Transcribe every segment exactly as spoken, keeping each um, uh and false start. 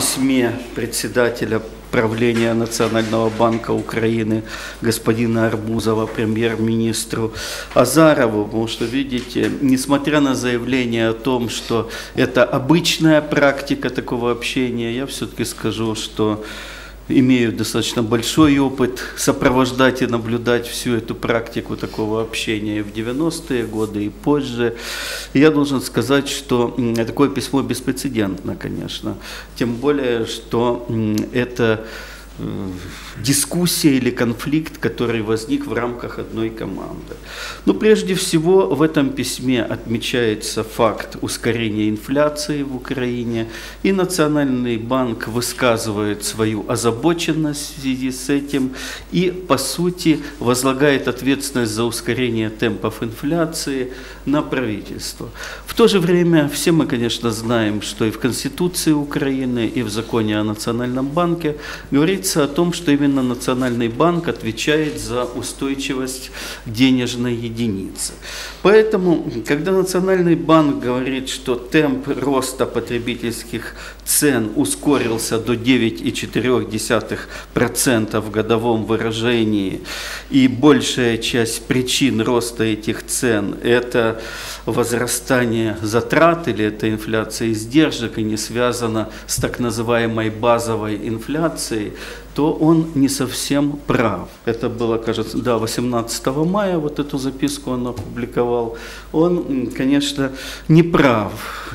письме председателя правления Национального банка Украины господина Арбузова премьер-министру Азарову, потому что, видите, несмотря на заявление о том, что это обычная практика такого общения, я все-таки скажу, что имею достаточно большой опыт сопровождать и наблюдать всю эту практику такого общения и в девяностые годы, и позже. И я должен сказать, что такое письмо беспрецедентно, конечно. Тем более, что это дискуссия или конфликт, который возник в рамках одной команды. Но прежде всего в этом письме отмечается факт ускорения инфляции в Украине, и Национальный банк высказывает свою озабоченность в связи с этим и, по сути, возлагает ответственность за ускорение темпов инфляции на правительство. В то же время все мы, конечно, знаем, что и в Конституции Украины, и в законе о Национальном банке говорится о том, что именно Национальный банк отвечает за устойчивость денежной единицы. Поэтому, когда Национальный банк говорит, что темп роста потребительских цен ускорился до девяти целых четырёх десятых процента в годовом выражении, и большая часть причин роста этих цен – это возрастание затрат или это инфляция издержек и не связано с так называемой базовой инфляцией, то он не совсем прав. Это было, кажется, да, восемнадцатого мая, вот эту записку он опубликовал. Он, конечно, не прав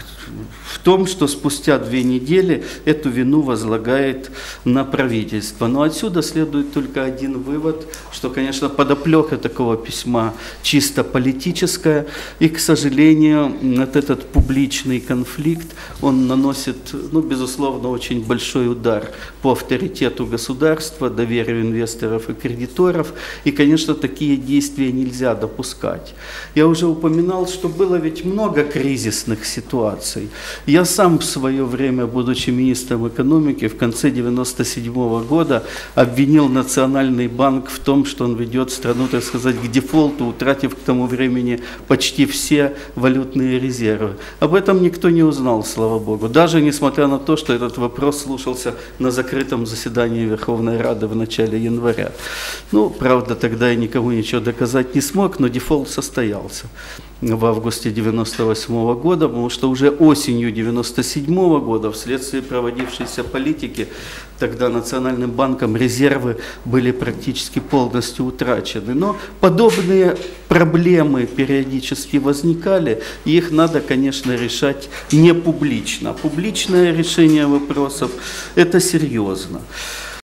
в том, что спустя две недели эту вину возлагает на правительство. Но отсюда следует только один вывод, что, конечно, подоплека такого письма чисто политическая, и, к сожалению, вот этот публичный конфликт, он наносит, ну, безусловно, очень большой удар по авторитету государства, доверию инвесторов и кредиторов, и, конечно, такие действия нельзя допускать. Я уже упоминал, что было ведь много кризисных ситуаций. Я сам в свое время, будучи министром экономики, в конце девяносто седьмого года обвинил Национальный банк в том, что он ведет страну, так сказать, к дефолту, утратив к тому времени почти все валютные резервы. Об этом никто не узнал, слава богу, даже несмотря на то, что этот вопрос слушался на закрытом заседании Верховной Рады в начале января. Ну, правда, тогда я никому ничего доказать не смог, но дефолт состоялся в августе девяносто восьмого года, потому что уже осенью девяносто седьмого года вследствие проводившейся политики тогда Национальным банком резервы были практически полностью утрачены. Но подобные проблемы периодически возникали, и их надо, конечно, решать не публично. Публичное решение вопросов – это серьезно.